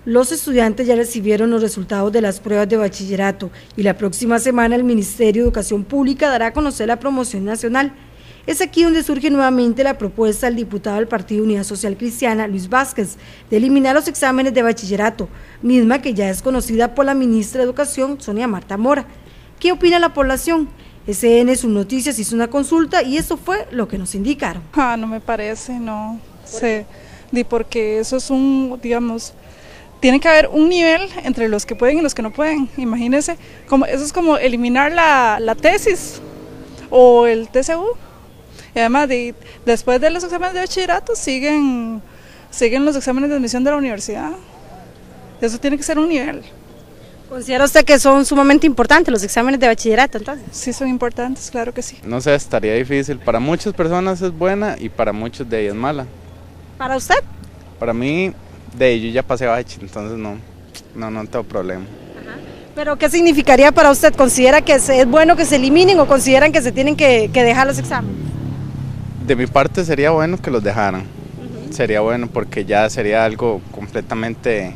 Los estudiantes ya recibieron los resultados de las pruebas de bachillerato y la próxima semana el Ministerio de Educación Pública dará a conocer la promoción nacional. Es aquí donde surge nuevamente la propuesta del diputado del Partido Unidad Social Cristiana, Luis Vázquez, de eliminar los exámenes de bachillerato, misma que ya es conocida por la ministra de Educación, Sonia Marta Mora. ¿Qué opina la población? SN Sus Noticias hizo una consulta y eso fue lo que nos indicaron. No me parece, no sé, porque eso es digamos, tiene que haber un nivel entre los que pueden y los que no pueden. Imagínense, eso es como eliminar la tesis o el TCU. Y además, después de los exámenes de bachillerato, siguen los exámenes de admisión de la universidad. Eso tiene que ser un nivel. ¿Considera usted que son sumamente importantes los exámenes de bachillerato entonces? Sí, son importantes, claro que sí. No sé, estaría difícil. Para muchas personas es buena y para muchos de ellas es mala. ¿Para usted? Para mí, yo ya pasé bachi, entonces no tengo problema. ¿Pero qué significaría para usted? ¿Considera que es bueno que se eliminen o consideran que se tienen que dejar los exámenes? De mi parte sería bueno que los dejaran. Sería bueno porque ya sería algo completamente,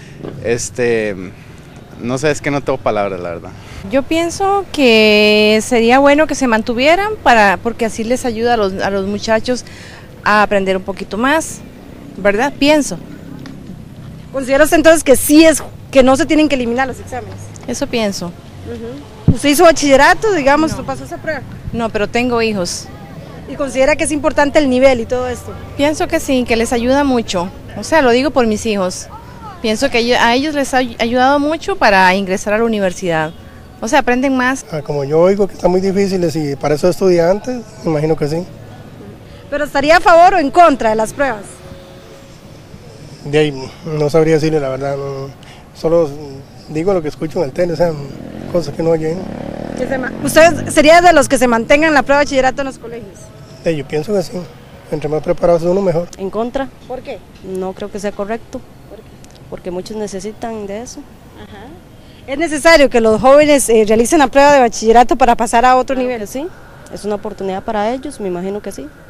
no sé, es que no tengo palabras, la verdad. Yo pienso que sería bueno que se mantuvieran porque así les ayuda a los muchachos a aprender un poquito más, ¿verdad? Pienso. ¿Considera usted entonces que no se tienen que eliminar los exámenes? Eso pienso. ¿Usted hizo bachillerato, digamos, no pasó esa prueba? No, pero tengo hijos. ¿Y considera que es importante el nivel y todo esto? Pienso que sí, que les ayuda mucho. O sea, lo digo por mis hijos. Pienso que a ellos les ha ayudado mucho para ingresar a la universidad. O sea, aprenden más. Como yo oigo que están muy difíciles y para esos estudiantes, me imagino que sí. ¿Pero estaría a favor o en contra de las pruebas? De ahí no sabría decirle la verdad, solo digo lo que escucho en el tele, o sea, cosas que no oyen. ¿Usted sería de los que se mantengan la prueba de bachillerato en los colegios? Yo pienso que sí, entre más preparados uno mejor. En contra. ¿Por qué? No creo que sea correcto, porque muchos necesitan de eso. ¿Es necesario que los jóvenes realicen la prueba de bachillerato para pasar a otro nivel? Sí, es una oportunidad para ellos, me imagino que sí.